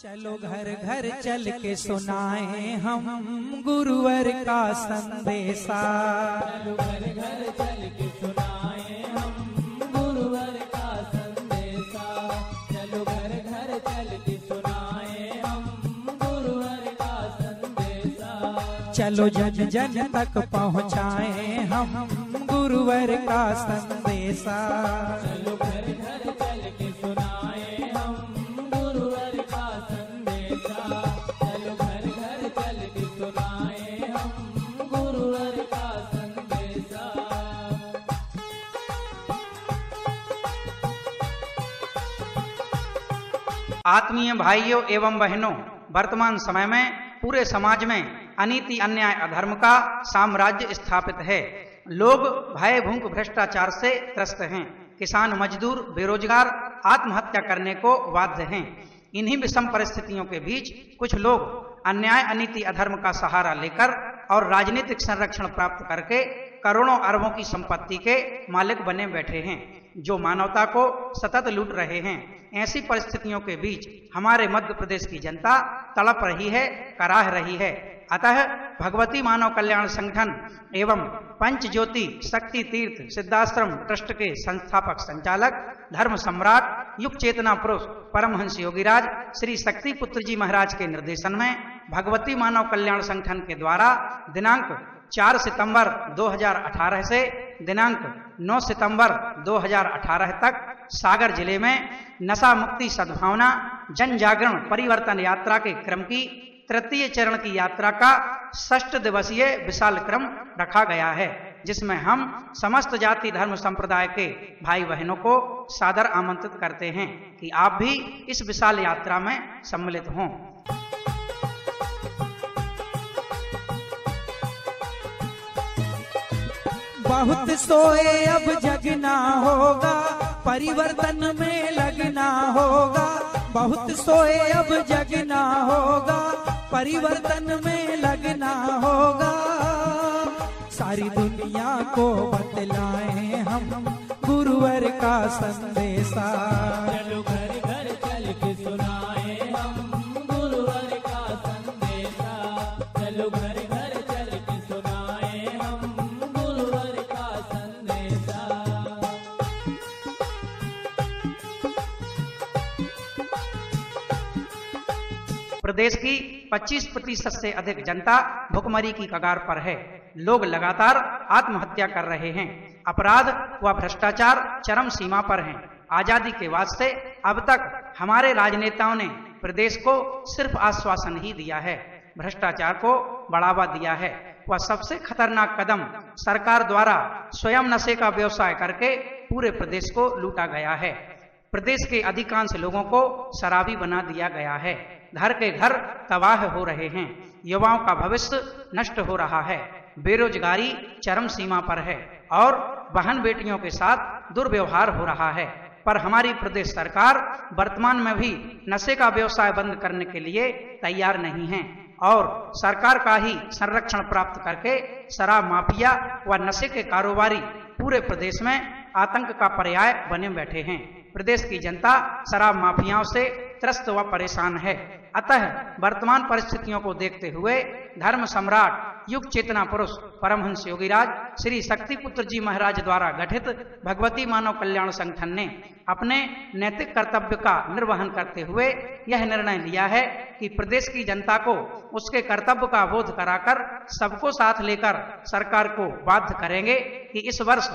चलो घर घर चल के सुनाए हम गुरुवर का संदेशा। चलो घर घर चल के सुनाए हम गुरुवर का संदेशा। चलो घर घर चल के सुनाए हम गुरुवर का संदेशा। चलो जन जन तक पहुँचाए हम गुरुवर का संदेशा। चलो घर घर चल के सुनाए हम गुरुवर का संदेशा। चलो घर घर चल के सुनाए हम गुरुवर का संदेशा। आत्मीय भाइयों एवं बहनों, वर्तमान समय में पूरे समाज में अनीति, अन्याय, अधर्म का साम्राज्य स्थापित है। लोग भय, भूख, भ्रष्टाचार से त्रस्त हैं। किसान, मजदूर, बेरोजगार आत्महत्या करने को बाध्य हैं। इन्हीं विषम परिस्थितियों के बीच कुछ लोग अन्याय, अनीति, अधर्म का सहारा लेकर और राजनीतिक संरक्षण प्राप्त करके करोड़ों अरबों की संपत्ति के मालिक बने बैठे हैं, जो मानवता को सतत लूट रहे हैं। ऐसी परिस्थितियों के बीच हमारे मध्य प्रदेश की जनता तड़प रही है, कराह रही है। अतः भगवती मानव कल्याण संगठन एवं पंच ज्योति शक्ति तीर्थ सिद्धाश्रम ट्रस्ट के संस्थापक संचालक धर्म सम्राट युग चेतना पुरुष परमहंस योगीराज श्री शक्ति पुत्र जी महाराज के निर्देशन में भगवती मानव कल्याण संगठन के द्वारा दिनांक 4 सितंबर 2018 से दिनांक 9 सितंबर 2018 तक सागर जिले में नशा मुक्ति सद्भावना जन जागरण परिवर्तन यात्रा के क्रम की तृतीय चरण की यात्रा का 6 दिवसीय विशाल क्रम रखा गया है, जिसमें हम समस्त जाति धर्म संप्रदाय के भाई बहनों को सादर आमंत्रित करते हैं कि आप भी इस विशाल यात्रा में सम्मिलित हों। बहुत सोए अब जगना होगा, परिवर्तन में लगना होगा। बहुत सोए अब जगना होगा, परिवर्तन में लगना होगा। सारी दुनिया को बतलाएं हम गुरुवर का संदेशा। चलो घर घर चल के सुनाए हम गुरुवर का संदेशा। चलो घर घर चल के सुनाए हम गुरुवर का संदेशा। प्रदेश की 25% से अधिक जनता भुखमरी की कगार पर है। लोग लगातार आत्महत्या कर रहे हैं। अपराध व भ्रष्टाचार चरम सीमा पर हैं। आजादी के बाद से अब तक हमारे राजनेताओं ने प्रदेश को सिर्फ आश्वासन ही दिया है, भ्रष्टाचार को बढ़ावा दिया है। वह सबसे खतरनाक कदम सरकार द्वारा स्वयं नशे का व्यवसाय करके पूरे प्रदेश को लूटा गया है। प्रदेश के अधिकांश लोगों को शराबी बना दिया गया है। घर के घर तबाह हो रहे हैं। युवाओं का भविष्य नष्ट हो रहा है। बेरोजगारी चरम सीमा पर है और बहन बेटियों के साथ दुर्व्यवहार हो रहा है। पर हमारी प्रदेश सरकार वर्तमान में भी नशे का व्यवसाय बंद करने के लिए तैयार नहीं है और सरकार का ही संरक्षण प्राप्त करके शराब माफिया व नशे के कारोबारी पूरे प्रदेश में आतंक का पर्याय बने बैठे हैं। प्रदेश की जनता शराब माफियाओं से त्रस्त व परेशान है। अतः वर्तमान परिस्थितियों को देखते हुए धर्म सम्राट युग चेतना पुरुष परमहंस योगीराज श्री शक्ति पुत्र जी महाराज द्वारा गठित भगवती मानव कल्याण संगठन ने अपने नैतिक कर्तव्य का निर्वहन करते हुए यह निर्णय लिया है कि प्रदेश की जनता को उसके कर्तव्य का बोध कराकर सबको साथ लेकर सरकार को बाध्य करेंगे कि इस वर्ष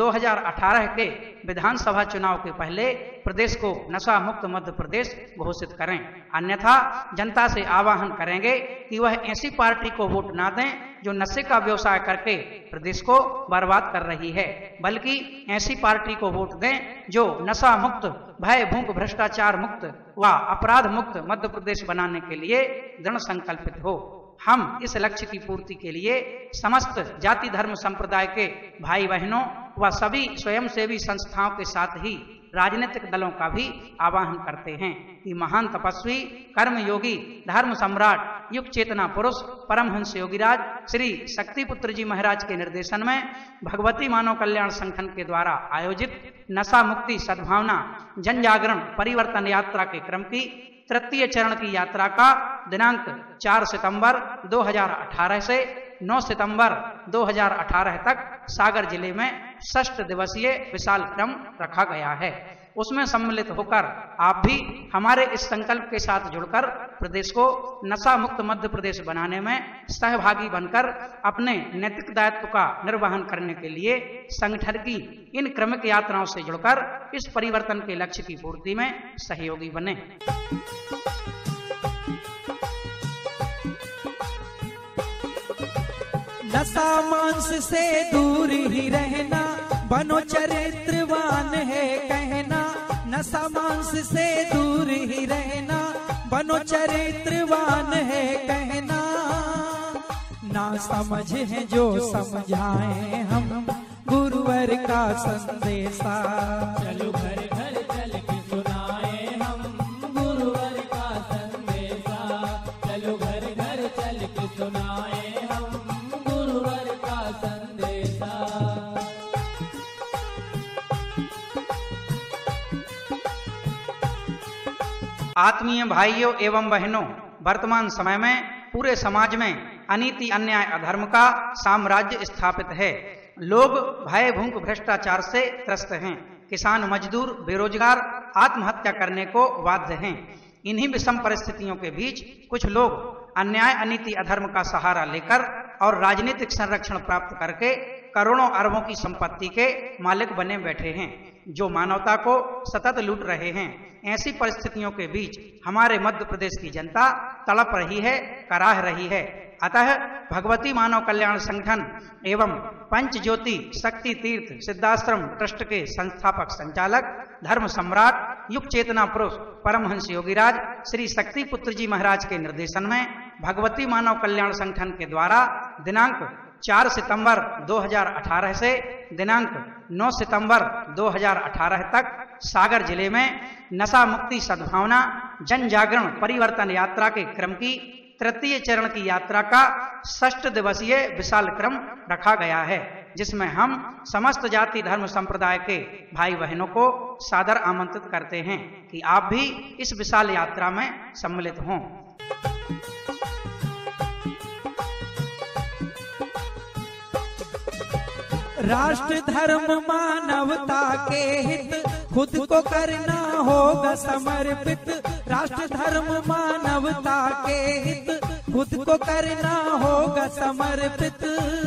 2018 के विधानसभा चुनाव के पहले प्रदेश को नशा मुक्त मध्य प्रदेश घोषित करें। अन्यथा जनता से आह्वान करेंगे कि वह ऐसी पार्टी को वोट ना दें जो नशे का व्यवसाय करके प्रदेश को बर्बाद कर रही है, बल्कि ऐसी पार्टी को वोट दें जो नशा मुक्त, भय, भूख, भ्रष्टाचार मुक्त व अपराध मुक्त मध्य प्रदेश बनाने के लिए दृढ़ संकल्पित हो। हम इस लक्ष्य की पूर्ति के लिए समस्त जाति धर्म संप्रदाय के भाई बहनों व सभी स्वयंसेवी संस्थाओं के साथ ही राजनीतिक दलों का भी आह्वान करते हैं कि महान तपस्वी, कर्मयोगी, धर्म सम्राट, युग चेतना पुरुष परमहंस योगीराज श्री शक्तिपुत्र जी महाराज के निर्देशन में भगवती मानव कल्याण संगठन के द्वारा आयोजित नशा मुक्ति सद्भावना जन जागरण परिवर्तन यात्रा के क्रम की तृतीय चरण की यात्रा का दिनांक 4 सितंबर 2018 से 9 सितंबर 2018 तक सागर जिले में 6 दिवसीय विशाल क्रम रखा गया है। उसमें सम्मिलित होकर आप भी हमारे इस संकल्प के साथ जुड़कर प्रदेश को नशा मुक्त मध्य प्रदेश बनाने में सहभागी बनकर अपने नैतिक दायित्व का निर्वहन करने के लिए संगठन की इन क्रमिक यात्राओं से जुड़कर इस परिवर्तन के लक्ष्य की पूर्ति में सहयोगी बने। नशा मांस से दूर ही रहना, बनो चरित्रवान है कहना। नशा मांस से दूर ही रहना, बनो चरित्रवान है कहना। ना समझ है जो समझाए हम, गुरुवर का संदेशा। चलो घर घर चल के सुनाए हम, गुरुवर का संदेशा। चलो घर घर चल के सुनाए हम, गुरुवर का संदेशा। आत्मीय भाइयों एवं बहनों, वर्तमान समय में पूरे समाज में अनीति, अन्याय, अधर्म का साम्राज्य स्थापित है। लोग भय, भूख, भ्रष्टाचार से त्रस्त हैं। किसान, मजदूर, बेरोजगार आत्महत्या करने को बाध्य हैं। इन्हीं विषम परिस्थितियों के बीच कुछ लोग अन्याय, अनीति, अधर्म का सहारा लेकर और राजनीतिक संरक्षण प्राप्त करके करोड़ों अरबों की संपत्ति के मालिक बने बैठे हैं, जो मानवता को सतत लूट रहे हैं। ऐसी परिस्थितियों के बीच हमारे मध्य प्रदेश की जनता तड़प रही है, कराह रही है। अतः भगवती मानव कल्याण संगठन एवं पंच ज्योति शक्ति तीर्थ सिद्धाश्रम ट्रस्ट के संस्थापक संचालक धर्म सम्राट युग चेतना पुरुष परमहंस योगीराज श्री शक्तिपुत्र जी महाराज के निर्देशन में भगवती मानव कल्याण संगठन के द्वारा दिनांक 4 सितंबर 2018 से दिनांक 9 सितंबर 2018 तक सागर जिले में नशा मुक्ति सद्भावना जन जागरण परिवर्तन यात्रा के क्रम की तृतीय चरण की यात्रा का 6 दिवसीय विशाल क्रम रखा गया है, जिसमें हम समस्त जाति धर्म संप्रदाय के भाई बहनों को सादर आमंत्रित करते हैं कि आप भी इस विशाल यात्रा में सम्मिलित हों। राष्ट्र धर्म मानवता के हित, खुद को करना होगा समर्पित। राष्ट्र धर्म मानवता के हित, खुद को करना होगा समर्पित।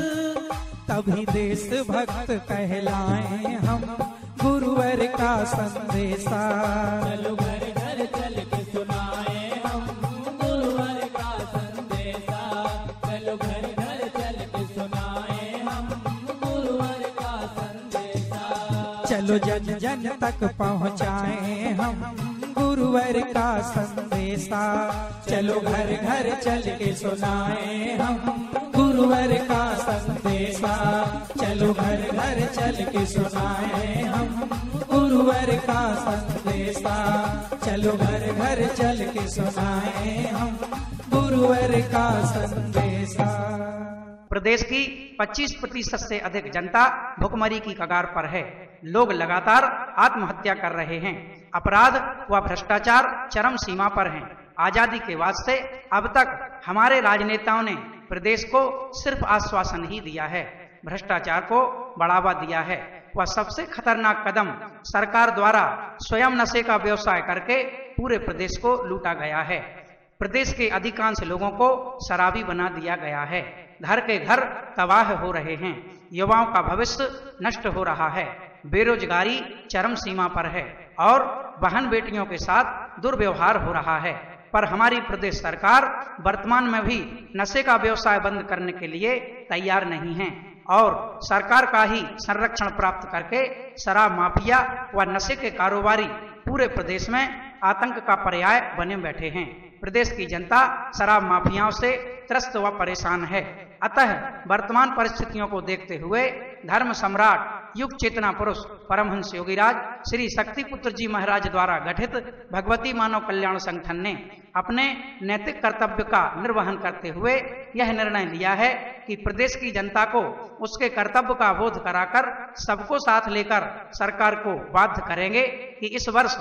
तभी देश भक्त कहलाएं हम, गुरुवर का संदेशा। चलो घर घर चल के सुनाए हम, गुरुवर का संदेशा। चलो घर घर चल के सुनाए हम, गुरुवर का संदेशा। चलो जन जन तक पहुँचाएं हम, गुरुवर का संदेशा। चलो घर घर चल के सुनाए हम, गुरुवर का संदेशा। चलो घर घर चल के सुनाए हम, गुरुवर का संदेशा। चलो घर घर चल के सुनाए हम, गुरुवर का संदेशा। प्रदेश की 25% से अधिक जनता भुखमरी की कगार पर है। लोग लगातार आत्महत्या कर रहे हैं। अपराध व भ्रष्टाचार चरम सीमा पर हैं। आजादी के बाद से अब तक हमारे राजनेताओं ने प्रदेश को सिर्फ आश्वासन ही दिया है, भ्रष्टाचार को बढ़ावा दिया है। वह सबसे खतरनाक कदम सरकार द्वारा स्वयं नशे का व्यवसाय करके पूरे प्रदेश को लूटा गया है। प्रदेश के अधिकांश लोगों को शराबी बना दिया गया है। घर के घर तबाह हो रहे हैं। युवाओं का भविष्य नष्ट हो रहा है। बेरोजगारी चरम सीमा पर है और बहन बेटियों के साथ दुर्व्यवहार हो रहा है। पर हमारी प्रदेश सरकार वर्तमान में भी नशे का व्यवसाय बंद करने के लिए तैयार नहीं है और सरकार का ही संरक्षण प्राप्त करके शराब माफिया व नशे के कारोबारी पूरे प्रदेश में आतंक का पर्याय बने बैठे हैं। प्रदेश की जनता शराब माफियाओं से त्रस्त व परेशान है। अतः वर्तमान परिस्थितियों को देखते हुए धर्म सम्राट युग चेतना पुरुष परमहंस योगीराज श्री शक्तिपुत्र जी महाराज द्वारा गठित भगवती मानव कल्याण संगठन ने अपने नैतिक कर्तव्य का निर्वहन करते हुए यह निर्णय लिया है कि प्रदेश की जनता को उसके कर्तव्य का बोध कराकर सबको साथ लेकर सरकार को बाध्य करेंगे कि इस वर्ष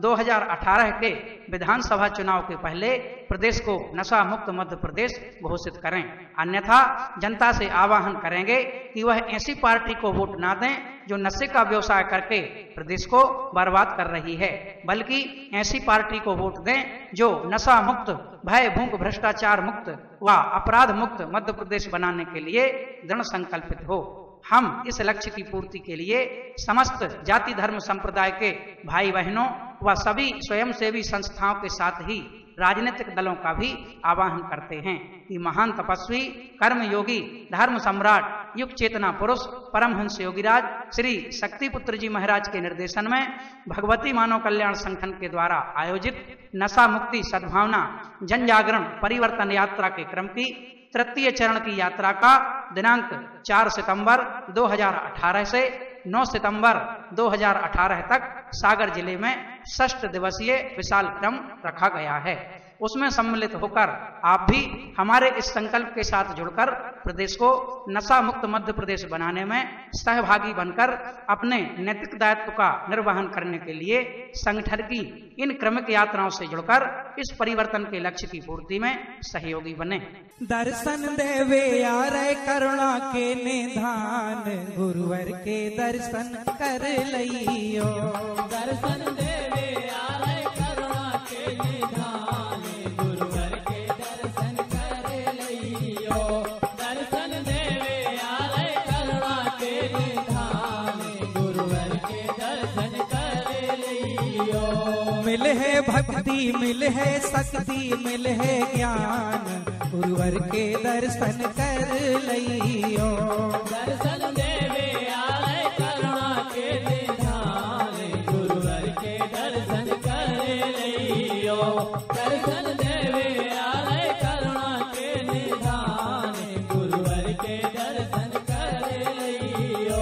2018 के विधानसभा चुनाव के पहले प्रदेश को नशा मुक्त मध्य प्रदेश घोषित करें। अन्यथा जनता से आह्वान करेंगे कि वह ऐसी पार्टी को वोट ना दें जो नशे का व्यवसाय करके प्रदेश को बर्बाद कर रही है, बल्कि ऐसी पार्टी को वोट दें जो नशा मुक्त, भय भूख भ्रष्टाचार मुक्त व अपराध मुक्त मध्य प्रदेश बनाने के लिए दृढ़ संकल्पित हो। हम इस लक्ष्य की पूर्ति के लिए समस्त जाति धर्म संप्रदाय के भाई बहनों व सभी स्वयंसेवी संस्थाओं के साथ ही राजनीतिक दलों का भी आह्वान करते हैं कि महान तपस्वी, कर्मयोगी, धर्म सम्राट, युग चेतना पुरुष परमहंस योगीराज श्री शक्तिपुत्र जी महाराज के निर्देशन में भगवती मानव कल्याण संगठन के द्वारा आयोजित नशा मुक्ति सद्भावना जन जागरण परिवर्तन यात्रा के क्रम की तृतीय चरण की यात्रा का दिनांक 4 सितंबर 2018 से 9 सितंबर 2018 तक सागर जिले में 6 दिवसीय विशाल क्रम रखा गया है। उसमें सम्मिलित होकर आप भी हमारे इस संकल्प के साथ जुड़कर प्रदेश को नशा मुक्त मध्य प्रदेश बनाने में सहभागी बनकर अपने नैतिक दायित्व का निर्वहन करने के लिए संगठन की इन क्रमिक यात्राओं से जुड़कर इस परिवर्तन के लक्ष्य की पूर्ति में सहयोगी बने। दर्शन देवे यार करुणा के निधान, गुरुवर के दर्शन कर लियो। दर्शन देवे यार करुणा के निधान, गुरुवर के दर्शन कर लियो। दर्शन देवे यार करुणा के निधान, गुरुवर के दर्शन कर लियो। मिल है भक्ति, मिल है शक्ति, मिल है ज्ञान, गुरुवर के दर्शन कर लियो। दर्शन देवे यार करुणा के निधान, गुरुवर के दर्शन कर लियो। दर्शन देवे यार करुणा के निधान, गुरुवर के दर्शन कर लियो।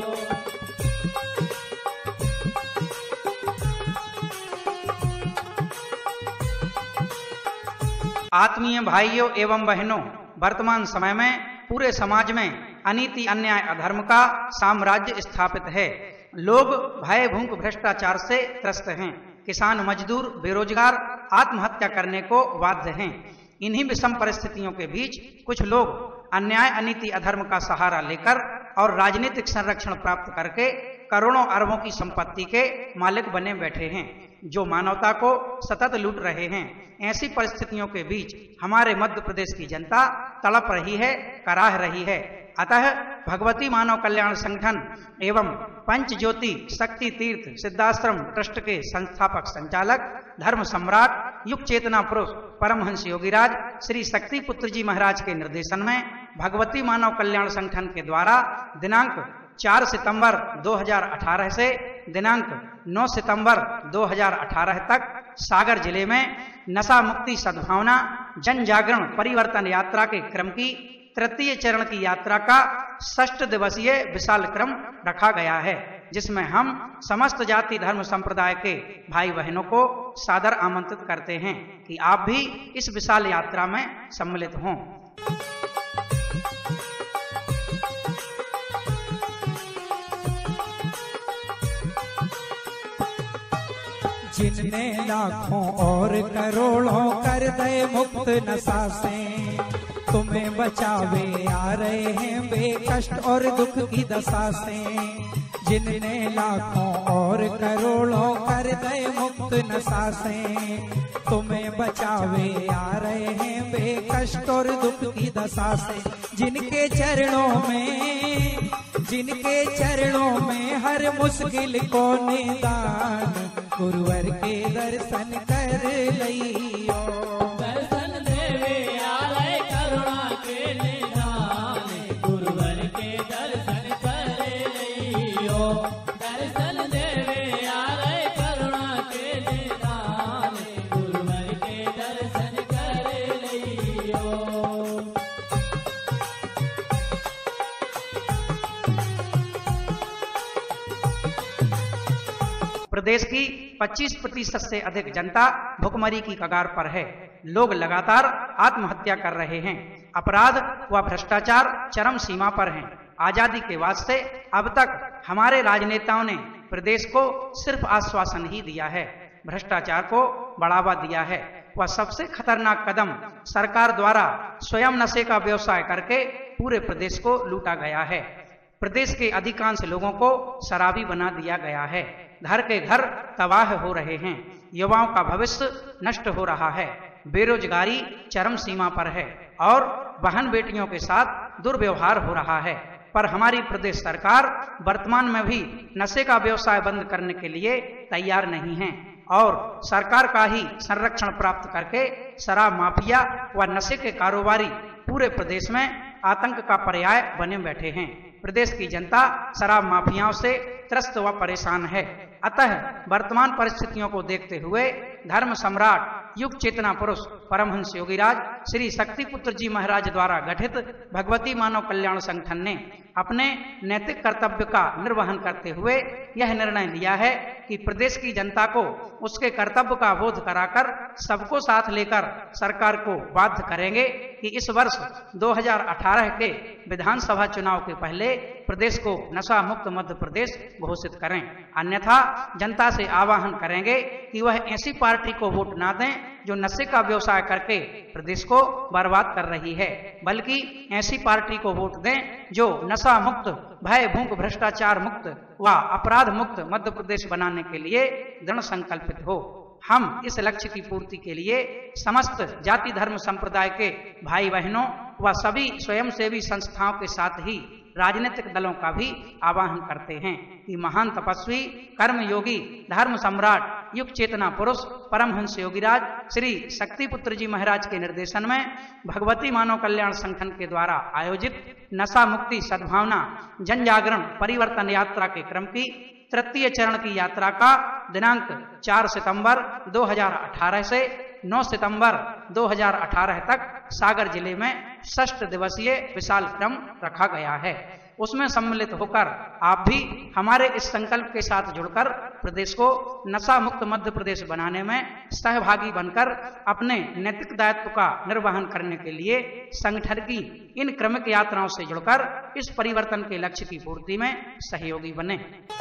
आत्मीय भाइयों एवं बहनों, वर्तमान समय में पूरे समाज में अनीति, अन्याय, अधर्म का साम्राज्य स्थापित है। लोग भय भूख भ्रष्टाचार से त्रस्त हैं। किसान, मजदूर, बेरोजगार आत्महत्या करने को बाध्य हैं। इन्हीं विषम परिस्थितियों के बीच कुछ लोग अन्याय, अनीति, अधर्म का सहारा लेकर और राजनीतिक संरक्षण प्राप्त करके करोड़ों अरबों की संपत्ति के मालिक बने बैठे हैं, जो मानवता को सतत लूट रहे हैं। ऐसी परिस्थितियों के बीच हमारे मध्य प्रदेश की जनता तड़प रही है, कराह रही है। अतः भगवती मानव कल्याण संगठन एवं पंच ज्योति शक्ति तीर्थ सिद्धाश्रम ट्रस्ट के संस्थापक संचालक धर्म सम्राट युग चेतना पुरुष परमहंस योगीराज श्री शक्तिपुत्र जी महाराज के निर्देशन में भगवती मानव कल्याण संगठन के द्वारा दिनांक 4 सितंबर 2018 से दिनांक 9 सितंबर 2018 तक सागर जिले में नशा मुक्ति सद्भावना जन जागरण परिवर्तन यात्रा के क्रम की तृतीय चरण की यात्रा का 6 दिवसीय विशाल क्रम रखा गया है, जिसमें हम समस्त जाति धर्म संप्रदाय के भाई बहनों को सादर आमंत्रित करते हैं कि आप भी इस विशाल यात्रा में सम्मिलित हों। जिनने लाखों और करोड़ों कर दे मुक्त नशा से, तुम्हें बचावे आ रहे हैं बेकष्ट और दुख की दशा से। जिनने लाखों और करोड़ों कर दे मुक्त नशा से, तुम्हें बचावे आ रहे हैं बेकष्ट और दुख की दशा से। जिनके चरणों में हर मुश्किल को निदान, गुरुवर के दर्शन कर लियो। दर्शन देवे यार करुणा के निधान, गुरुवर के दर्शन कर लियो। दर्शन देवे यार करुणा के निधान, गुरुवर के दर्शन कर लियो। प्रदेश की 25% से अधिक जनता भुखमरी की कगार पर है। लोग लगातार आत्महत्या कर रहे हैं। अपराध व भ्रष्टाचार चरम सीमा पर हैं। आजादी के बाद से अब तक हमारे राजनेताओं ने प्रदेश को सिर्फ आश्वासन ही दिया है, भ्रष्टाचार को बढ़ावा दिया है। वह सबसे खतरनाक कदम सरकार द्वारा स्वयं नशे का व्यवसाय करके पूरे प्रदेश को लूटा गया है। प्रदेश के अधिकांश लोगों को शराबी बना दिया गया है। घर के घर तबाह हो रहे हैं। युवाओं का भविष्य नष्ट हो रहा है। बेरोजगारी चरम सीमा पर है और बहन बेटियों के साथ दुर्व्यवहार हो रहा है। पर हमारी प्रदेश सरकार वर्तमान में भी नशे का व्यवसाय बंद करने के लिए तैयार नहीं है और सरकार का ही संरक्षण प्राप्त करके शराब माफिया व नशे के कारोबारी पूरे प्रदेश में आतंक का पर्याय बने बैठे हैं। प्रदेश की जनता शराब माफियाओं से त्रस्त व परेशान है। अतः वर्तमान परिस्थितियों को देखते हुए धर्म सम्राट युग चेतना पुरुष परमहंस योगीराज श्री शक्तिपुत्र जी महाराज द्वारा गठित भगवती मानव कल्याण संगठन ने अपने नैतिक कर्तव्य का निर्वहन करते हुए यह निर्णय लिया है कि प्रदेश की जनता को उसके कर्तव्य का बोध कराकर सबको साथ लेकर सरकार को बाध्य करेंगे कि इस वर्ष 2018 के विधानसभा चुनाव के पहले प्रदेश को नशा मुक्त मध्य प्रदेश घोषित करें। अन्यथा जनता से आह्वान करेंगे कि वह ऐसी पार्टी को वोट ना दें जो नशे का व्यवसाय करके प्रदेश को बर्बाद कर रही है, बल्कि ऐसी पार्टी को वोट दें जो नशा मुक्त, भय भूख भ्रष्टाचार मुक्त व अपराध मुक्त मध्य प्रदेश बनाने के लिए दृढ़ संकल्पित हो। हम इस लक्ष्य की पूर्ति के लिए समस्त जाति धर्म संप्रदाय के भाई बहनों व सभी स्वयंसेवी संस्थाओं के साथ ही राजनीतिक दलों का भी आह्वान करते हैं कि महान तपस्वी कर्मयोगी धर्म सम्राट युग चेतना पुरुष परमहंस योगीराज श्री शक्तिपुत्र जी महाराज के निर्देशन में भगवती मानव कल्याण संगठन के द्वारा आयोजित नशा मुक्ति सद्भावना जन जागरण परिवर्तन यात्रा के क्रम की तृतीय चरण की यात्रा का दिनांक 4 सितंबर 2018 से 9 सितंबर 2018 तक सागर जिले में 6 दिवसीय विशाल क्रम रखा गया है। उसमें सम्मिलित होकर आप भी हमारे इस संकल्प के साथ जुड़कर प्रदेश को नशा मुक्त मध्य प्रदेश बनाने में सहभागी बनकर अपने नैतिक दायित्व का निर्वहन करने के लिए संगठन की इन क्रमिक यात्राओं से जुड़कर इस परिवर्तन के लक्ष्य की पूर्ति में सहयोगी बने।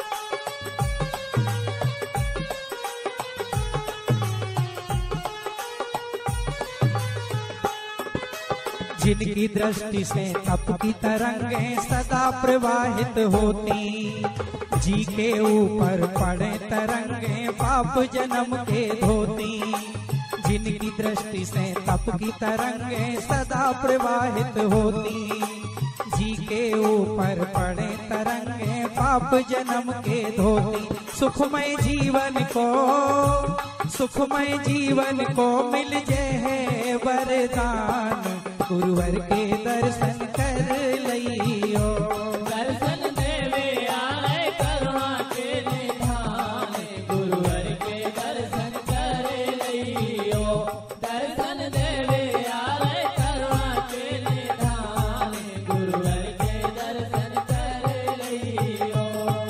जिनकी दृष्टि से तप की तरंगें सदा प्रवाहित होती, जी के ऊपर पड़े तरंगें पाप जन्म के धोती। जिनकी दृष्टि से तप की तरंगें सदा प्रवाहित होती, जी के ऊपर पड़े तरंगें पाप जन्म के धोती। सुखमय जीवन को मिल जाए वरदान, गुरुवर के दर्शन कर लियो। दर्शन देवे आए करुणा के निधान, गुरुवर के दर्शन कर लियो। दर्शन देवे आए करुणा के निधान, गुरुवर के दर्शन कर लियो।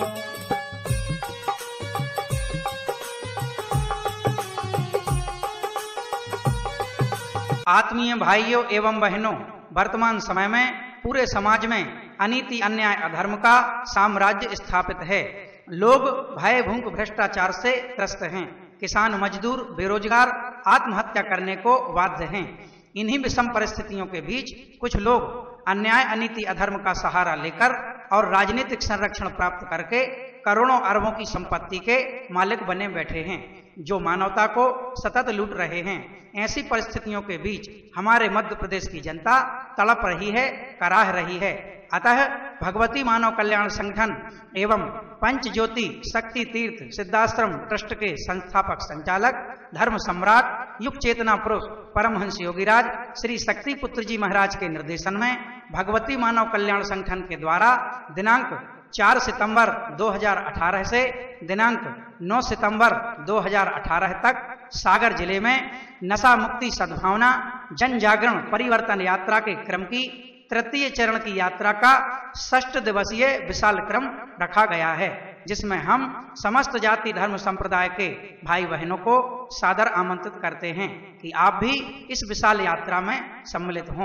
आत्मीय भाइयों एवं बहनों, वर्तमान समय में पूरे समाज में अनीति अन्याय अधर्म का साम्राज्य स्थापित है। लोग भय भूख भ्रष्टाचार से त्रस्त हैं। किसान मजदूर बेरोजगार आत्महत्या करने को बाध्य हैं। इन्हीं विषम परिस्थितियों के बीच कुछ लोग अन्याय अनीति अधर्म का सहारा लेकर और राजनीतिक संरक्षण प्राप्त करके करोड़ों अरबों की संपत्ति के मालिक बने बैठे हैं, जो मानवता को सतत लूट रहे हैं। ऐसी परिस्थितियों के बीच हमारे मध्य प्रदेश की जनता तड़प रही है, कराह रही है। अतः भगवती मानव कल्याण संगठन एवं पंच ज्योति शक्ति तीर्थ सिद्धाश्रम ट्रस्ट के संस्थापक संचालक धर्म सम्राट युग चेतना पुरुष परमहंस योगीराज श्री शक्तिपुत्र जी महाराज के निर्देशन में भगवती मानव कल्याण संगठन के द्वारा दिनांक 4 सितंबर 2018 से दिनांक 9 सितंबर 2018 तक सागर जिले में नशा मुक्ति सद्भावना जन जागरण परिवर्तन यात्रा के क्रम की तृतीय चरण की यात्रा का 6 दिवसीय विशाल क्रम रखा गया है, जिसमें हम समस्त जाति धर्म संप्रदाय के भाई बहनों को सादर आमंत्रित करते हैं कि आप भी इस विशाल यात्रा में सम्मिलित हों।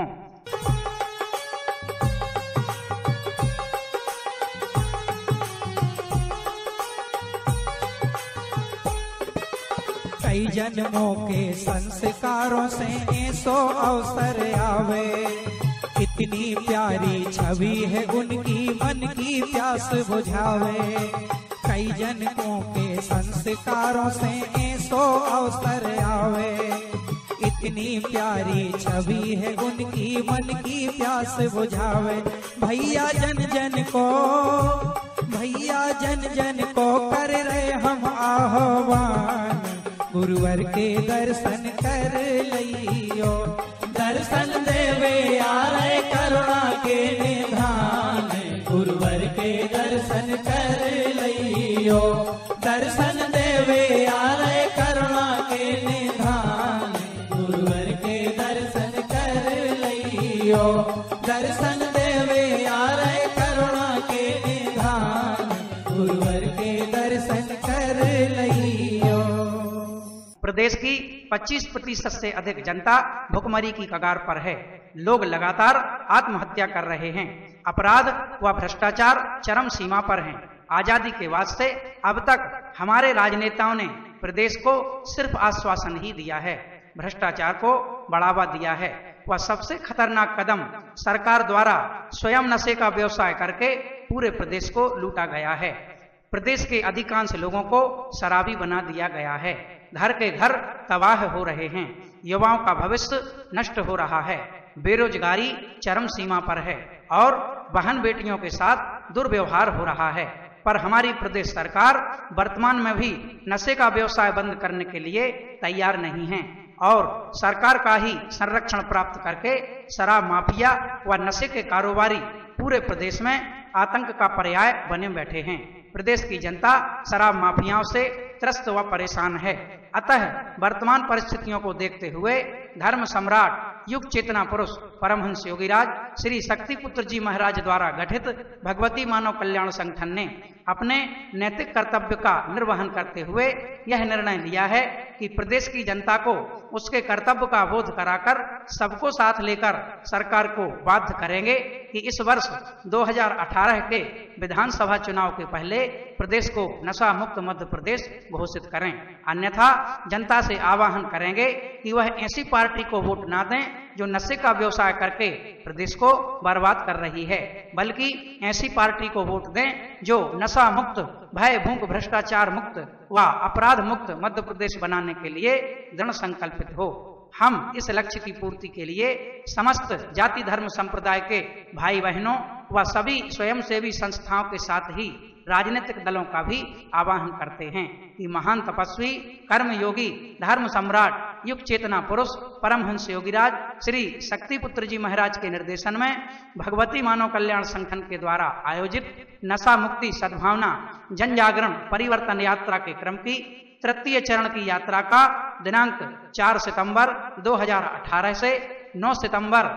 कई जन्मों के संस्कारों से ऐसो अवसर आवे, इतनी प्यारी छवि है उनकी मन की प्यास बुझावे। कई जन्मों के संस्कारों से ऐसो अवसर आवे, इतनी प्यारी छवि है उनकी मन की प्यास बुझावे। भैया जन जन को कर रहे हम आह्वान, गुरुवर के दर्शन कर लियो। दर्शन देवे आरे करुणा के निधान, गुरुवर के दर्शन कर लियो। दर्शन देवे आरे करुणा के निधान, गुरुवर के दर्शन कर लियो। दर्शन देवे आरे करुणा के निधान, गुरुवर के दर्शन कर लियो। प्रदेश की 25% से अधिक जनता भुखमरी की कगार पर है। लोग लगातार आत्महत्या कर रहे हैं। अपराध व भ्रष्टाचार चरम सीमा पर हैं। आजादी के बाद से अब तक हमारे राजनेताओं ने प्रदेश को सिर्फ आश्वासन ही दिया है, भ्रष्टाचार को बढ़ावा दिया है। वह सबसे खतरनाक कदम सरकार द्वारा स्वयं नशे का व्यवसाय करके पूरे प्रदेश को लूटा गया है। प्रदेश के अधिकांश लोगों को शराबी बना दिया गया है। घर के घर तबाह हो रहे हैं। युवाओं का भविष्य नष्ट हो रहा है। बेरोजगारी चरम सीमा पर है और बहन बेटियों के साथ दुर्व्यवहार हो रहा है। पर हमारी प्रदेश सरकार वर्तमान में भी नशे का व्यवसाय बंद करने के लिए तैयार नहीं है और सरकार का ही संरक्षण प्राप्त करके शराब माफिया व नशे के कारोबारी पूरे प्रदेश में आतंक का पर्याय बने बैठे हैं। प्रदेश की जनता शराब माफियाओं से त्रस्त व परेशान है। अतः वर्तमान परिस्थितियों को देखते हुए धर्म सम्राट युग चेतना पुरुष परमहंस योगीराज श्री शक्तिपुत्र जी महाराज द्वारा गठित भगवती मानव कल्याण संगठन ने अपने नैतिक कर्तव्य का निर्वहन करते हुए यह निर्णय लिया है कि प्रदेश की जनता को उसके कर्तव्य का बोध कराकर सबको साथ लेकर सरकार को बाध्य करेंगे कि इस वर्ष 2018 के विधानसभा चुनाव के पहले प्रदेश को नशा मुक्त मध्य प्रदेश घोषित करें। अन्यथा जनता से आह्वान करेंगे कि वह ऐसी पार्टी को वोट ना दें जो नशे का व्यवसाय करके प्रदेश को बर्बाद कर रही है, बल्कि ऐसी पार्टी को वोट दें जो नशा मुक्त, भय भूख भ्रष्टाचार मुक्त व अपराध मुक्त मध्य प्रदेश बनाने के लिए दृढ़ संकल्पित हो। हम इस लक्ष्य की पूर्ति के लिए समस्त जाति धर्म संप्रदाय के भाई बहनों व सभी स्वयंसेवी संस्थाओं के साथ ही राजनीतिक दलों का भी आह्वान करते हैं कि महान तपस्वी कर्मयोगी धर्म सम्राट युग चेतना पुरुष परमहंस योगीराज श्री शक्तिपुत्र जी महाराज के निर्देशन में भगवती मानव कल्याण संगठन के द्वारा आयोजित नशा मुक्ति सद्भावना जन जागरण परिवर्तन यात्रा के क्रम की तृतीय चरण की यात्रा का दिनांक 4 सितंबर 2018 से 9 सितंबर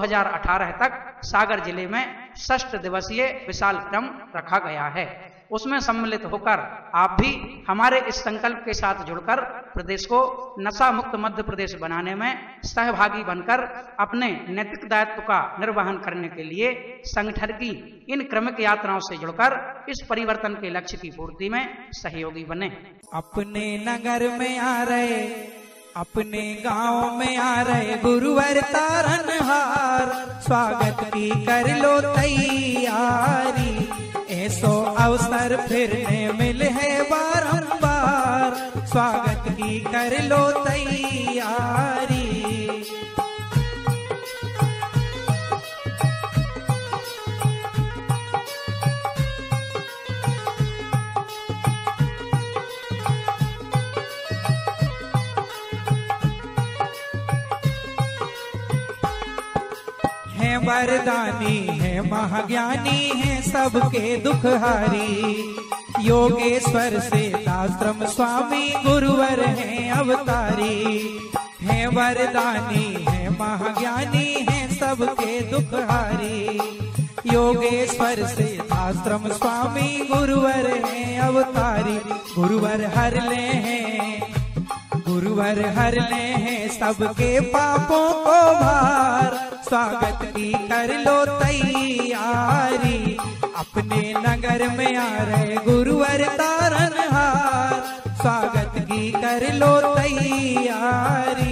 2018 तक सागर जिले में 6 दिवसीय विशाल क्रम रखा गया है। उसमें सम्मिलित होकर आप भी हमारे इस संकल्प के साथ जुड़कर प्रदेश को नशा मुक्त मध्य प्रदेश बनाने में सहभागी बनकर अपने नैतिक दायित्व का निर्वहन करने के लिए संगठन की इन क्रमिक यात्राओं से जुड़कर इस परिवर्तन के लक्ष्य की पूर्ति में सहयोगी बने। अपने नगर में आ रहे, अपने गांव में आ रहे गुरुवर तारनहार, स्वागत की कर लो तैयारी, ऐसो अवसर फिर मिले है बारंबार, स्वागत की कर लो तैयारी। है वरदानी है महाज्ञानी है सबके दुखहारी, योगेश्वर से आश्रम स्वामी गुरुवर हैं अवतारी, है वरदानी है महाज्ञानी है सबके दुखहारी। योगेश्वर सिद्धाश्रम स्वामी गुरुवर हैं अवतारी। गुरुवर हर ले हैं, गुरुवर हर ले हैं सबके पापों को भार। स्वागत की कर लो तैयारी, अपने नगर में आ रहे गुरुवर तारनहार। स्वागत की कर लो तैयारी।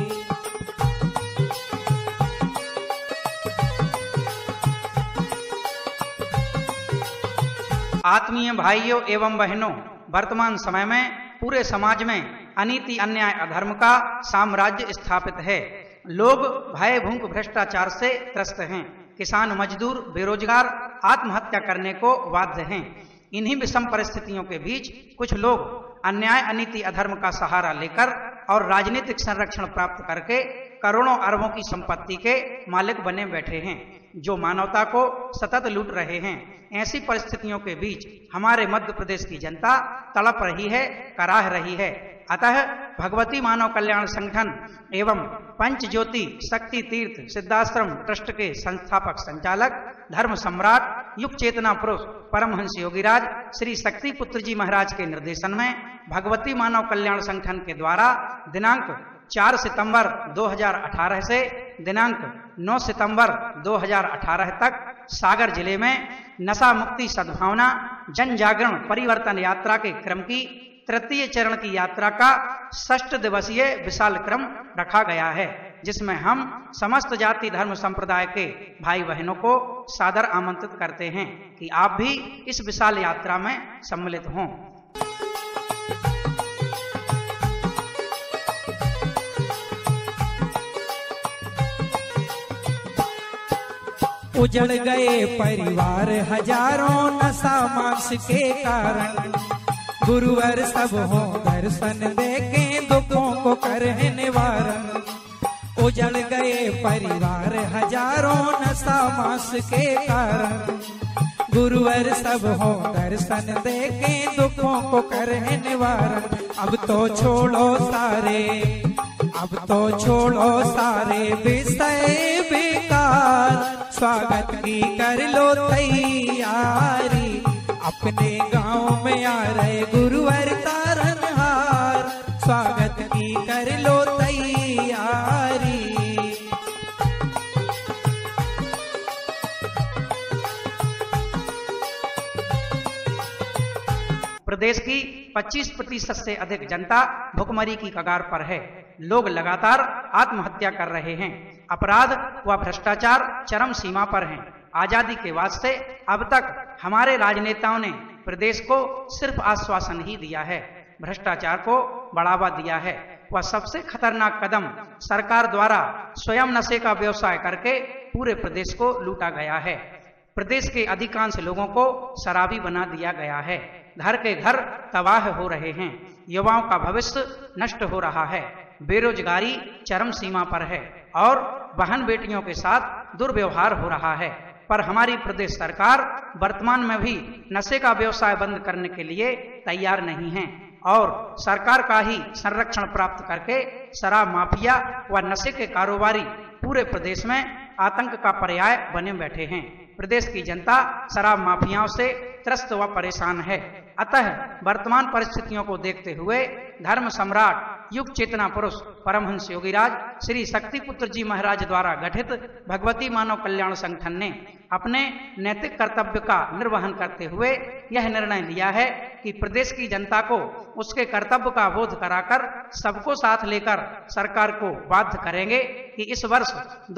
आत्मीय भाइयों एवं बहनों, वर्तमान समय में पूरे समाज में अनीति, अन्याय, अधर्म का साम्राज्य स्थापित है। लोग भय, भूख, भ्रष्टाचार से त्रस्त हैं। किसान, मजदूर, बेरोजगार आत्महत्या करने को बाध्य हैं। इन्हीं विषम परिस्थितियों के बीच कुछ लोग अन्याय, अनीति, अधर्म का सहारा लेकर और राजनीतिक संरक्षण प्राप्त करके करोड़ों अरबों की संपत्ति के मालिक बने बैठे हैं, जो मानवता को सतत लूट रहे हैं। ऐसी परिस्थितियों के बीच हमारे मध्य प्रदेश की जनता तड़प रही है, कराह रही है। अतः भगवती मानव कल्याण संगठन एवं पंच ज्योति शक्ति तीर्थ सिद्धाश्रम ट्रस्ट के संस्थापक संचालक धर्म सम्राट युग चेतना पुरुष परमहंस योगीराज श्री शक्ति पुत्र जी महाराज के निर्देशन में भगवती मानव कल्याण संगठन के द्वारा दिनांक 4 सितंबर 2018 से दिनांक 9 सितंबर 2018 तक सागर जिले में नशा मुक्ति सद्भावना जन जागरण परिवर्तन यात्रा के क्रम की तृतीय चरण की यात्रा का 6 दिवसीय विशाल क्रम रखा गया है, जिसमें हम समस्त जाति धर्म संप्रदाय के भाई बहनों को सादर आमंत्रित करते हैं कि आप भी इस विशाल यात्रा में सम्मिलित हों। उजड़ गए परिवार हजारों नशा मांस के कारण। गुरुवर सब हो दर्शन देके दुखों को करे निवारण। उजड़ गए परिवार हजारों नशा मांस के कारण। गुरुवर सब हो दर्शन देके दुखों को करे निवारण। अब तो छोड़ो सारे विषय बेकार। स्वागत की कर लो तैयारी, अपने गांव में आ रहे गुरुवर तारनहार। स्वागत की कर लो तैयारी। प्रदेश की 25% से अधिक जनता भुखमरी की कगार पर है। लोग लगातार आत्महत्या कर रहे हैं। अपराध व भ्रष्टाचार चरम सीमा पर हैं। आजादी के बाद से अब तक हमारे राजनेताओं ने प्रदेश को सिर्फ आश्वासन ही दिया है, भ्रष्टाचार को बढ़ावा दिया है। वह सबसे खतरनाक कदम सरकार द्वारा स्वयं नशे का व्यवसाय करके पूरे प्रदेश को लूटा गया है। प्रदेश के अधिकांश लोगों को शराबी बना दिया गया है। घर के घर तबाह हो रहे हैं। युवाओं का भविष्य नष्ट हो रहा है। बेरोजगारी चरम सीमा पर है और बहन बेटियों के साथ दुर्व्यवहार हो रहा है। पर हमारी प्रदेश सरकार वर्तमान में भी नशे का व्यवसाय बंद करने के लिए तैयार नहीं है और सरकार का ही संरक्षण प्राप्त करके शराब माफिया व नशे के कारोबारी पूरे प्रदेश में आतंक का पर्याय बने बैठे हैं। प्रदेश की जनता शराब माफियाओं से त्रस्त व परेशान है। अतः वर्तमान परिस्थितियों को देखते हुए धर्म सम्राट युग चेतना पुरुष परमहंस योगीराज श्री शक्ति पुत्र जी महाराज द्वारा गठित भगवती मानव कल्याण संगठन ने अपने नैतिक कर्तव्य का निर्वहन करते हुए यह निर्णय लिया है कि प्रदेश की जनता को उसके कर्तव्य का बोध कराकर सबको साथ लेकर सरकार को बाध्य करेंगे कि इस वर्ष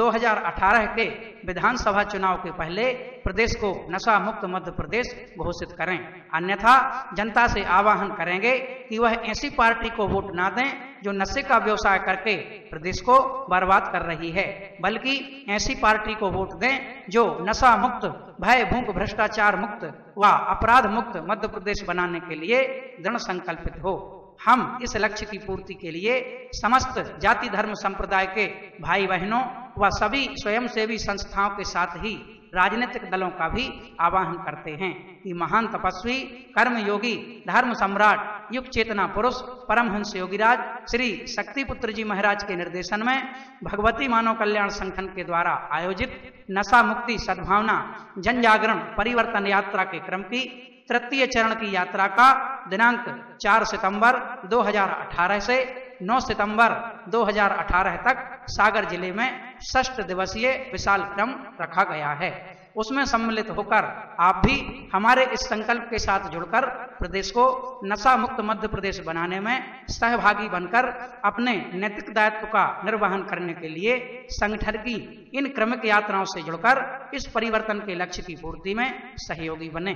2018 के विधानसभा चुनाव के पहले प्रदेश को नशा मुक्त मध्य प्रदेश घोषित करें। अन्यथा जनता से आह्वान करेंगे कि वह ऐसी पार्टी को वोट ना दें जो नशे का व्यवसाय करके प्रदेश को बर्बाद कर रही है, बल्कि ऐसी पार्टी को वोट दें जो नशा मुक्त, भय भूख भ्रष्टाचार मुक्त व अपराध मुक्त मध्य प्रदेश बनाने के लिए दृढ़ संकल्पित हो। हम इस लक्ष्य की पूर्ति के लिए समस्त जाति धर्म संप्रदाय के भाई बहनों व सभी स्वयंसेवी संस्थाओं के साथ ही राजनीतिक दलों का भी आह्वान करते हैं कि महान तपस्वी, कर्मयोगी, धर्म सम्राट, युग चेतना पुरुष परमहंस योगीराज श्री शक्तिपुत्र जी महाराज के निर्देशन में भगवती मानव कल्याण संगठन के द्वारा आयोजित नशा मुक्ति सद्भावना जन जागरण परिवर्तन यात्रा के क्रम की तृतीय चरण की यात्रा का दिनांक 4 सितंबर 2018 से 9 सितंबर 2018 तक सागर जिले में 6 दिवसीय विशाल क्रम रखा गया है। उसमें सम्मिलित होकर आप भी हमारे इस संकल्प के साथ जुड़कर प्रदेश को नशा मुक्त मध्य प्रदेश बनाने में सहभागी बनकर अपने नैतिक दायित्व का निर्वहन करने के लिए संगठन की इन क्रमिक यात्राओं से जुड़कर इस परिवर्तन के लक्ष्य की पूर्ति में सहयोगी बने।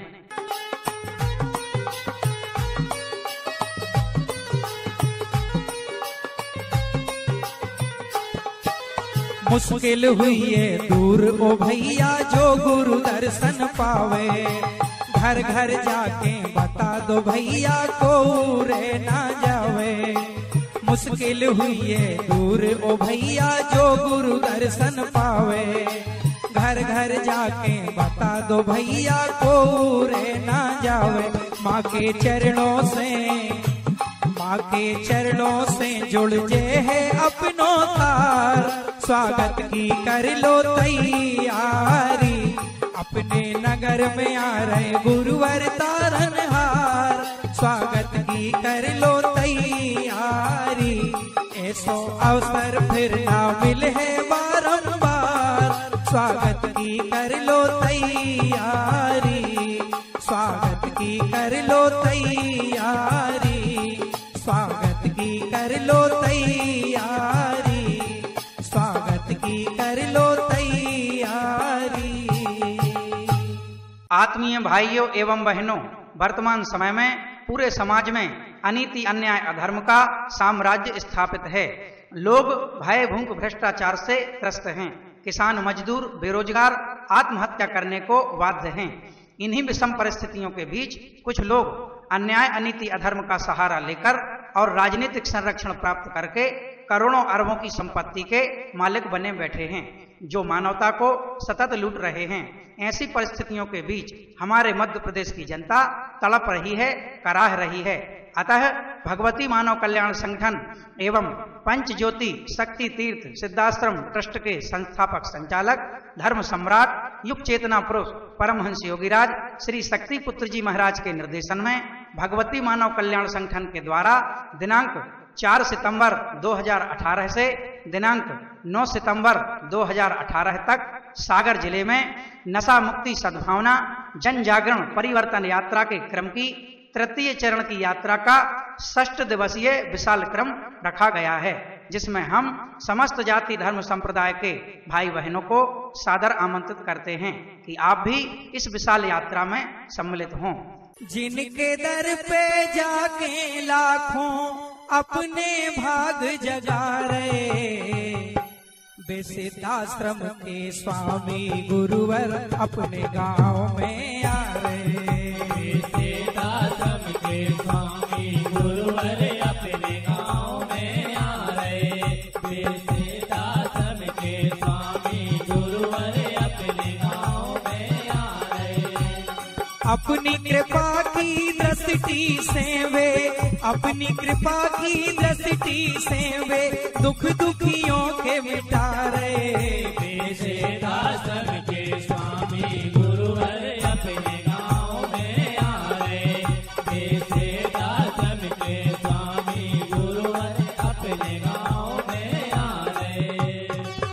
मुश्किल हुई है दूर ओ भैया जो गुरु दर्शन पावे, घर घर जाके बता दो भैया को रे ना जावे। मुश्किल हुई है दूर ओ भैया जो गुरु दर्शन पावे, घर घर जाके बता दो भैया को रे ना जावे। माँ के चरणों से जुड़ जे है अपनो तार, स्वागत की कर लो तैयारी, अपने नगर में आ रहे गुरुवर तारनहार। स्वागत की कर लो तैयारी, ऐसो अवसर फिर ना मिले है बारंबार। स्वागत की कर लो तैयारी, स्वागत की कर लो तैयारी, स्वागत की कर लो तैयारी, स्वागत की कर लो तैयारी। आत्मीय भाइयों एवं बहनों, वर्तमान समय में पूरे समाज में अनीति, अन्याय, अधर्म का साम्राज्य स्थापित है। लोग भय, भूख, भ्रष्टाचार से त्रस्त हैं। किसान, मजदूर, बेरोजगार आत्महत्या करने को बाध्य हैं। इन्हीं विषम परिस्थितियों के बीच कुछ लोग अन्याय, अनीति, अधर्म का सहारा लेकर और राजनीतिक संरक्षण प्राप्त करके करोड़ों अरबों की संपत्ति के मालिक बने बैठे हैं, जो मानवता को सतत लूट रहे हैं। ऐसी परिस्थितियों के बीच हमारे मध्य प्रदेश की जनता तड़प रही है, कराह रही है। अतः भगवती मानव कल्याण संगठन एवं पंच ज्योति शक्ति तीर्थ सिद्धाश्रम ट्रस्ट के संस्थापक संचालक, धर्म सम्राट, युग चेतना पुरुष परमहंस योगीराज श्री शक्तिपुत्र जी महाराज के निर्देशन में भगवती मानव कल्याण संगठन के द्वारा दिनांक 4 सितंबर 2018 से दिनांक 9 सितंबर 2018 तक सागर जिले में नशा मुक्ति सद्भावना जन जागरण परिवर्तन यात्रा के क्रम की तृतीय चरण की यात्रा का 6 दिवसीय विशाल क्रम रखा गया है, जिसमें हम समस्त जाति धर्म संप्रदाय के भाई बहनों को सादर आमंत्रित करते हैं कि आप भी इस विशाल यात्रा में सम्मिलित हों। जिनके दर पे जाके लाखों अपने भाग जगा रहे, वे सिद्धाश्रम के स्वामी गुरुवर अपने गांव में आ रहे। सिद्धाश्रम के स्वामी गुरुवर अपने गांव में आ रहे। सिद्धाश्रम के स्वामी गुरुवर अपने गांव में आ रहे। अपनी कृपा की दृष्टि से वे, अपनी कृपा की दृष्टि से वे दुख दुखियों के मिटा रहे। सिद्धाश्रम के स्वामी गुरुवर अपने गांव में आ रहे। सिद्धाश्रम के स्वामी गुरुवर अपने गांव में आ रहे।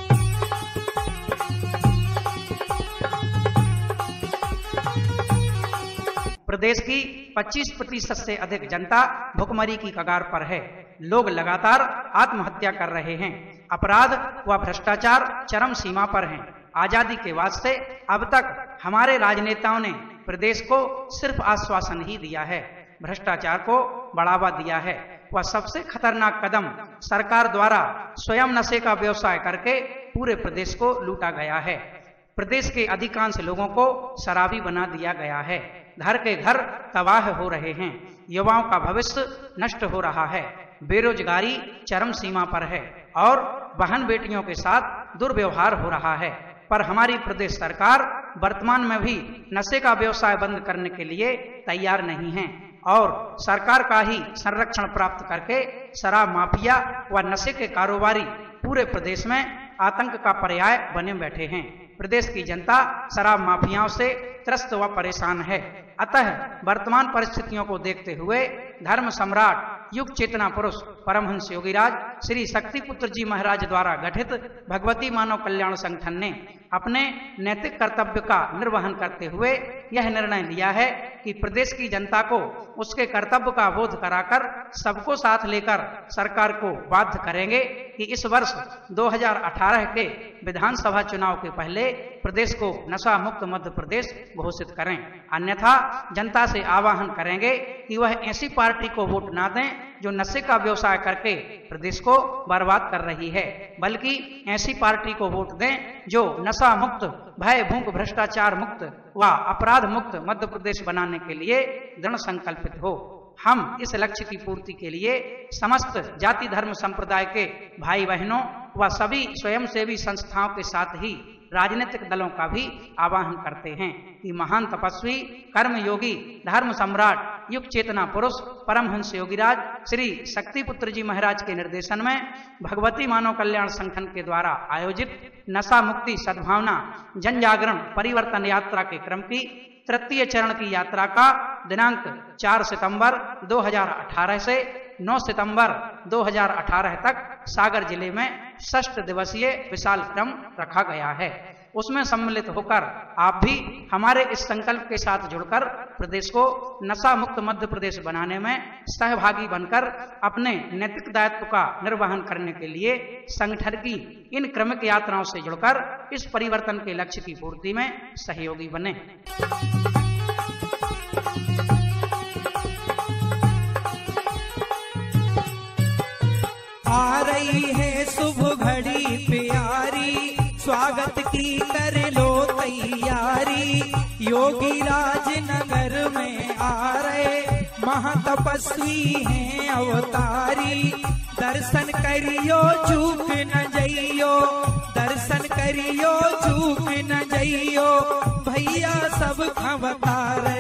प्रदेश की 25% से अधिक जनता भुखमरी की कगार पर है। लोग लगातार आत्महत्या कर रहे हैं। अपराध व भ्रष्टाचार चरम सीमा पर हैं। आजादी के बाद से अब तक हमारे राजनेताओं ने प्रदेश को सिर्फ आश्वासन ही दिया है, भ्रष्टाचार को बढ़ावा दिया है। वह सबसे खतरनाक कदम सरकार द्वारा स्वयं नशे का व्यवसाय करके पूरे प्रदेश को लूटा गया है। प्रदेश के अधिकांश लोगों को शराबी बना दिया गया है। घर के घर तबाह हो रहे हैं। युवाओं का भविष्य नष्ट हो रहा है। बेरोजगारी चरम सीमा पर है और बहन बेटियों के साथ दुर्व्यवहार हो रहा है। पर हमारी प्रदेश सरकार वर्तमान में भी नशे का व्यवसाय बंद करने के लिए तैयार नहीं हैं और सरकार का ही संरक्षण प्राप्त करके शराब माफिया व नशे के कारोबारी पूरे प्रदेश में आतंक का पर्याय बने बैठे हैं। प्रदेश की जनता शराब माफियाओं से त्रस्त व परेशान है। अतः वर्तमान परिस्थितियों को देखते हुए धर्म सम्राट युग चेतना पुरुष परमहंस योगीराज श्री शक्तिपुत्र जी महाराज द्वारा गठित भगवती मानव कल्याण संगठन ने अपने नैतिक कर्तव्य का निर्वहन करते हुए यह निर्णय लिया है कि प्रदेश की जनता को उसके कर्तव्य का बोध कराकर सबको साथ लेकर सरकार को बाध्य करेंगे कि इस वर्ष 2018 के विधानसभा चुनाव के पहले प्रदेश को नशा मुक्त मध्य प्रदेश घोषित करें। अन्यथा जनता से आह्वान करेंगे कि वह ऐसी पार्टी को वोट ना दें जो नशे का व्यवसाय करके प्रदेश को बर्बाद कर रही है, बल्कि ऐसी पार्टी को वोट दें जो नशा मुक्त, भय भूख भ्रष्टाचार मुक्त व अपराध मुक्त मध्य प्रदेश बनाने के लिए दृढ़ संकल्पित हो। हम इस लक्ष्य की पूर्ति के लिए समस्त जाति धर्म संप्रदाय के भाई बहनों व सभी स्वयंसेवी संस्थाओं के साथ ही राजनीतिक दलों का भी आह्वान करते हैं कि महान तपस्वी कर्मयोगी धर्म सम्राट युग चेतना पुरुष परमहंस योगीराज श्री शक्तिपुत्र जी महाराज के निर्देशन में भगवती मानव कल्याण संगठन के द्वारा आयोजित नशा मुक्ति सद्भावना जन जागरण परिवर्तन यात्रा के क्रम की तृतीय चरण की यात्रा का दिनांक 4 सितंबर 2018 से 9 सितंबर 2018 तक सागर जिले में 6 दिवसीय विशाल क्रम रखा गया है। उसमें सम्मिलित होकर आप भी हमारे इस संकल्प के साथ जुड़कर प्रदेश को नशा मुक्त मध्य प्रदेश बनाने में सहभागी बनकर अपने नैतिक दायित्व का निर्वहन करने के लिए संगठन की इन क्रमिक यात्राओं से जुड़कर इस परिवर्तन के लक्ष्य की पूर्ति में सहयोगी बने। आ रही है शुभ घड़ी प्यारी, स्वागत की कर लो तैयारी। योगी राज नगर में आ रहे महातपस्वी हैं अवतारी। दर्शन करियो चूक न जइयो, दर्शन करियो चूक न जइयो, भैया सब अवतारे।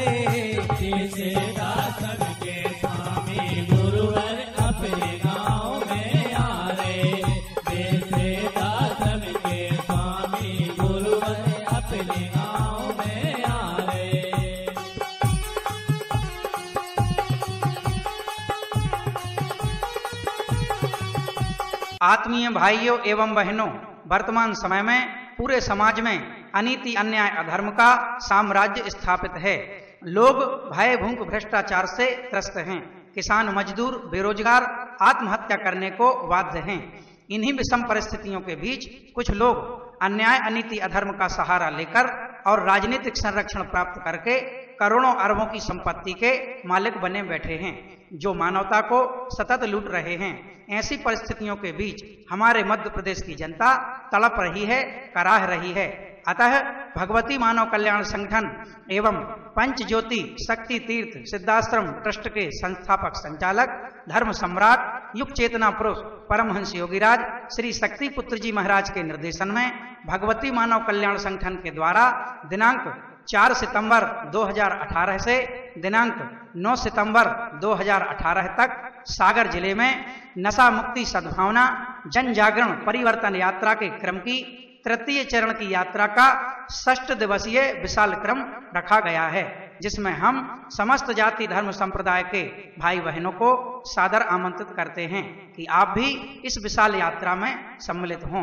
आत्मीय भाइयों एवं बहनों, वर्तमान समय में पूरे समाज में अनीति अन्याय अधर्म का साम्राज्य स्थापित है। लोग भय भूख भ्रष्टाचार से त्रस्त हैं। किसान मजदूर बेरोजगार आत्महत्या करने को बाध्य हैं। इन्हीं विषम परिस्थितियों के बीच कुछ लोग अन्याय अनीति अधर्म का सहारा लेकर और राजनीतिक संरक्षण प्राप्त करके करोड़ों अरबों की संपत्ति के मालिक बने बैठे हैं, जो मानवता को सतत लूट रहे हैं। ऐसी परिस्थितियों के बीच हमारे मध्य प्रदेश की जनता तड़प रही है, कराह रही है। अतः भगवती मानव कल्याण संगठन एवं पंच ज्योति शक्ति तीर्थ सिद्धाश्रम ट्रस्ट के संस्थापक संचालक धर्म सम्राट युग चेतना पुरुष परमहंस योगीराज श्री शक्तिपुत्र जी महाराज के निर्देशन में भगवती मानव कल्याण संगठन के द्वारा दिनांक 4 सितंबर 2018 से दिनांक 9 सितंबर 2018 तक सागर जिले में नशा मुक्ति सद्भावना जन जागरण परिवर्तन यात्रा के क्रम की तृतीय चरण की यात्रा का 6 दिवसीय विशाल क्रम रखा गया है, जिसमें हम समस्त जाति धर्म संप्रदाय के भाई बहनों को सादर आमंत्रित करते हैं कि आप भी इस विशाल यात्रा में सम्मिलित हों।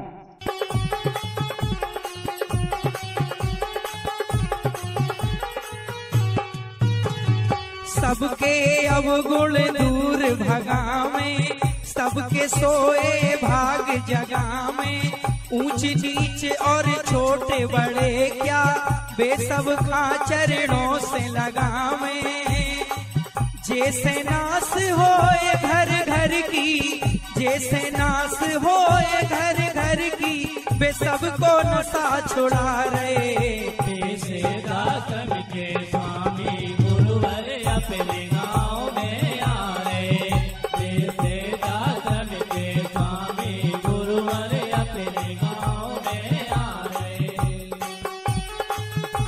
सबके अवगुण दूर भगावे, सबके सोए भाग जगावे। ऊंच नीच और छोटे बड़े क्या वे सब खा चरणों से लगावे। जैसे नाश होए घर घर की, जैसे नाश होए घर घर की, वे सबको नशा छुड़ा रहे। दातन के स्वामी गुरुवर अपने गाँव में आ रहे। दातन के स्वामी गुरुवर अपने गाँव में आ रहे।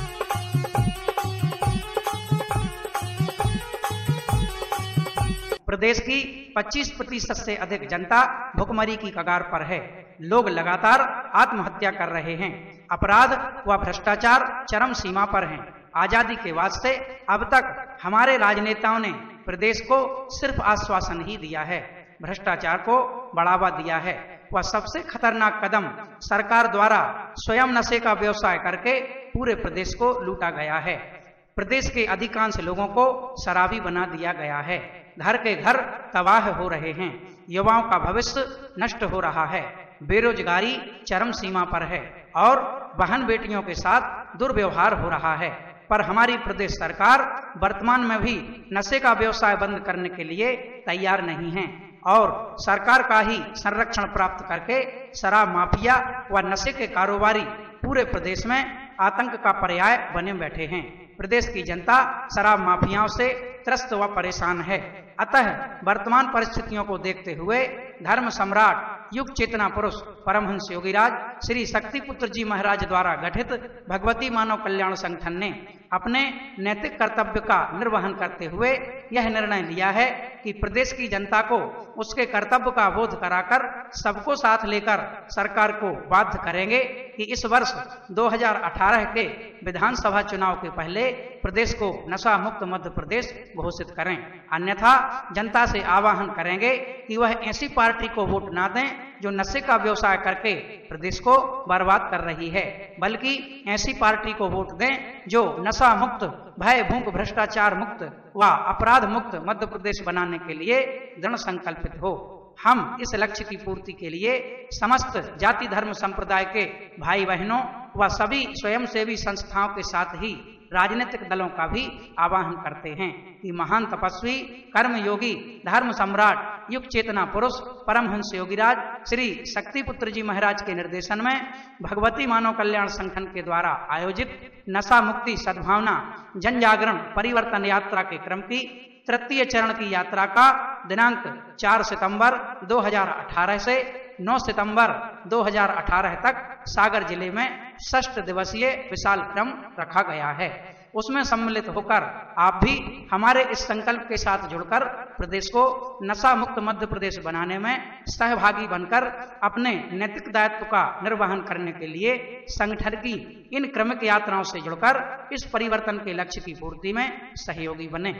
प्रदेश की 25% से अधिक जनता भुखमरी की कगार पर है। लोग लगातार आत्महत्या कर रहे हैं। अपराध व भ्रष्टाचार चरम सीमा पर हैं। आजादी के बाद से अब तक हमारे राजनेताओं ने प्रदेश को सिर्फ आश्वासन ही दिया है, भ्रष्टाचार को बढ़ावा दिया है। वह सबसे खतरनाक कदम सरकार द्वारा स्वयं नशे का व्यवसाय करके पूरे प्रदेश को लूटा गया है। प्रदेश के अधिकांश लोगों को शराबी बना दिया गया है। घर के घर तबाह हो रहे हैं। युवाओं का भविष्य नष्ट हो रहा है। बेरोजगारी चरम सीमा पर है और बहन बेटियों के साथ दुर्व्यवहार हो रहा है। पर हमारी प्रदेश सरकार वर्तमान में भी नशे का व्यवसाय बंद करने के लिए तैयार नहीं है और सरकार का ही संरक्षण प्राप्त करके शराब माफिया व नशे के कारोबारी पूरे प्रदेश में आतंक का पर्याय बने बैठे हैं। प्रदेश की जनता शराब माफियाओं से त्रस्त व परेशान है। अतः वर्तमान परिस्थितियों को देखते हुए धर्म सम्राट युग चेतना पुरुष परमहंस योगीराज श्री शक्तिपुत्र जी महाराज द्वारा गठित भगवती मानव कल्याण संगठन ने अपने नैतिक कर्तव्य का निर्वहन करते हुए यह निर्णय लिया है कि प्रदेश की जनता को उसके कर्तव्य का बोध कराकर सबको साथ लेकर सरकार को बाध्य करेंगे कि इस वर्ष 2018 के विधानसभा चुनाव के पहले प्रदेश को नशा मुक्त मध्य प्रदेश घोषित करें। अन्यथा जनता से आह्वान करेंगे कि वह ऐसी पार्टी को वोट ना दें जो नशे का व्यवसाय करके प्रदेश को बर्बाद कर रही है, बल्कि ऐसी पार्टी को वोट दें जो नशा मुक्त, भय भूख भ्रष्टाचार मुक्त व अपराध मुक्त मध्य प्रदेश बनाने के लिए दृढ़ संकल्पित हो। हम इस लक्ष्य की पूर्ति के लिए समस्त जाति धर्म संप्रदाय के भाई बहनों व सभी स्वयंसेवी संस्थाओं के साथ ही राजनीतिक दलों का भी आह्वान करते हैं कि महान तपस्वी कर्मयोगी धर्म सम्राट युग चेतना पुरुष परमहंस योगीराज श्री शक्तिपुत्र जी महाराज के निर्देशन में भगवती मानव कल्याण संगठन के द्वारा आयोजित नशा मुक्ति सद्भावना जन जागरण परिवर्तन यात्रा के क्रम की तृतीय चरण की यात्रा का दिनांक 4 सितंबर 2018 से 9 सितंबर 2018 तक सागर जिले में 6 दिवसीय विशाल क्रम रखा गया है। उसमें सम्मिलित होकर आप भी हमारे इस संकल्प के साथ जुड़कर प्रदेश को नशा मुक्त मध्य प्रदेश बनाने में सहभागी बनकर अपने नैतिक दायित्व का निर्वहन करने के लिए संगठन की इन क्रमिक यात्राओं से जुड़कर इस परिवर्तन के लक्ष्य की पूर्ति में सहयोगी बने।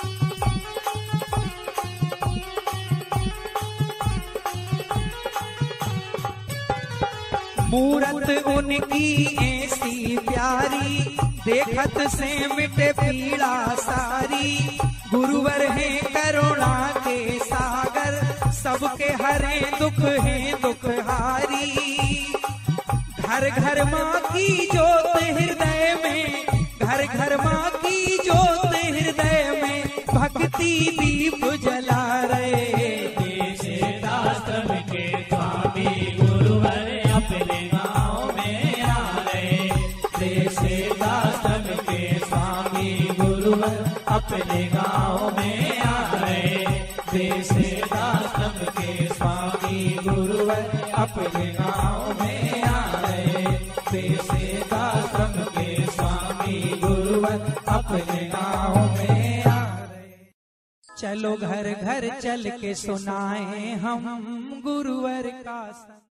मूरत उनकी ऐसी प्यारी, देखत से मिटे पीड़ा सारी। गुरुवर है करुणा के सागर, सबके हरे दुख है दुखहारी। घर घर माँ की जोत हृदय में, घर घर माँ की जोत हृदय में, भक्ति दीप जला रहे। अपने गाँव में आ रहे देशदासम के स्वामी गुरुवर, अपने गाँव में आ रहे देशदासम के स्वामी गुरुवर, अपने गाँव में आ रहे। चलो घर घर चल के सुनाए हम गुरुवर का